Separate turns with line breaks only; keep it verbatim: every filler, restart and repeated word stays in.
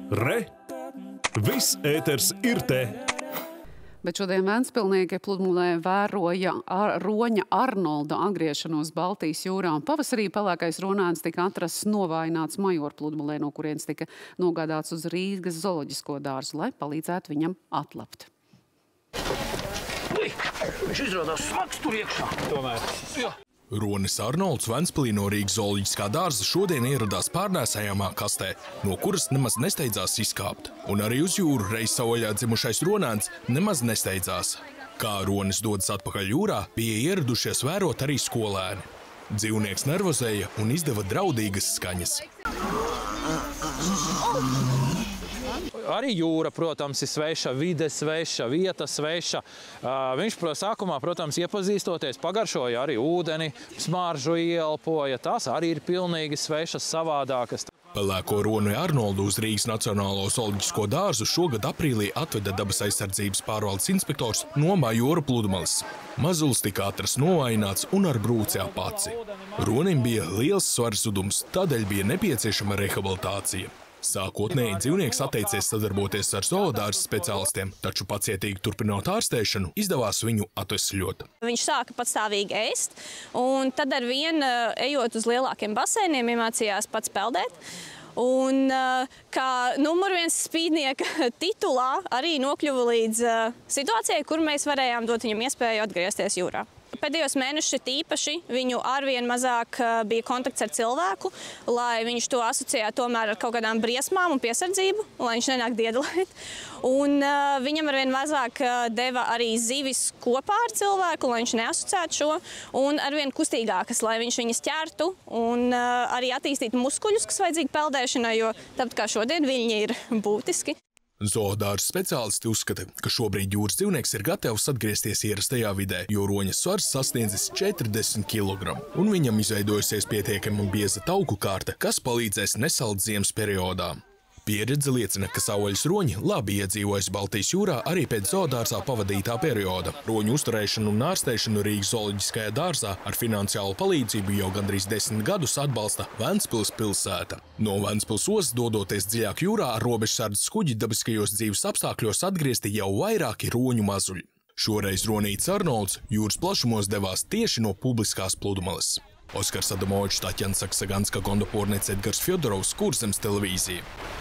Re! Viss ēters ir te!
Bet šodien Ventspilnieki pludmalē vēroja ar, roņa Arnolda atgriešanos Baltijas jūrā. Pavasarī pelēkais runāns tika atrasts novājināts Majora pludmalē, no kurienes tika nogādāts uz Rīgas zooloģisko dārzu, lai palīdzētu viņam atlapt.
Ui, viņš izrādās smags tur iekšā.
Tomēr.
Jā.
Ronis Arnolds Ventspilī no Rīgas zooloģiskā dārza šodien ieradās pārnēsājamā kastē, no kuras nemaz nesteidzās izkāpt. Un arī uz jūru reiz savaļā dzimušais ronēns nemaz nesteidzās. Kā Ronis dodas atpakaļ jūrā, bija ieradušies vērot arī skolēni. Dzīvnieks nervozēja un izdeva draudīgas skaņas.
Arī jūra, protams, ir sveša, vide sveša, vieta sveša. Viņš sākumā, protams, iepazīstoties, pagaršoja arī ūdeni, smaržu ieelpoja. Tās arī ir pilnīgi svešas, savādākas.
Pelēko roni Arnoldu uz Rīgas Nacionālo zooloģisko dārzu šogad aprīlī atveda dabas aizsardzības pārvaldes inspektors no Majora pludmales. Mazulis tika atrasts novājināts un ar brūci ap aci. Ronim bija liels svars zudums, tādēļ bija nepieciešama rehabilitācija. Sākotnēji dzīvnieks atteicies sadarboties ar zoodārza speciālistiem, taču pacietīgi turpinot ārstēšanu, izdevās viņu atvesļot.
Viņš sāka patstāvīgi ēst, un tad ar vienu, ejot uz lielākiem baseiniem, iemācījās pats peldēt. Un kā numur viens spīdnieka titulā arī nokļuva līdz situācijai, kur mēs varējām dot viņam iespēju atgriezties jūrā. Pēdējos mēnešus tīpaši viņu arvien mazāk bija kontakts ar cilvēku, lai viņš to asociētu tomēr ar kaut kādām briesmām un piesardzību, lai viņš nenāk diedelēt. Un uh, viņam arvien mazāk deva arī zivis kopā ar cilvēku, lai viņš neasociētu šo, un arvien kustīgākas, lai viņš viņas ķertu un uh, arī attīstītu muskuļus, kas vajadzīgi peldēšanai, jo tāpat kā šodien viņi ir būtiski.
Zoodārza speciālisti uzskata, ka šobrīd jūras dzīvnieks ir gatavs atgriezties ierastajā vidē, jo roņa svars sasniedzis četrdesmit kilogramus, un viņam izveidojusies pietiekami bieza tauku kārta, kas palīdzēs nesalt ziemas periodā. Pieredze liecina, ka savvaļas roņi labi iedzīvojas Baltijas jūrā arī pēc zoodārzā pavadītā perioda. Roņu uzturēšanu un ārstēšanu Rīgas zooloģiskajā dārzā ar finansiālu palīdzību jau gandrīz desmit gadus atbalsta Ventspils pilsēta. No Ventspils ostas dodoties dziļāk jūrā ar robežsardzes kuģi dabiskajos dzīves apstākļos atgriezti jau vairāki roņu mazuļi. Šoreiz Ronīts Arnolds jūras plašumos devās tieši no publiskās pludmales. Oskars Adamovičs, Taķena Saksaganska, Gondopūrniece, Edgars Fjodorovs, Kurzemes televīzija.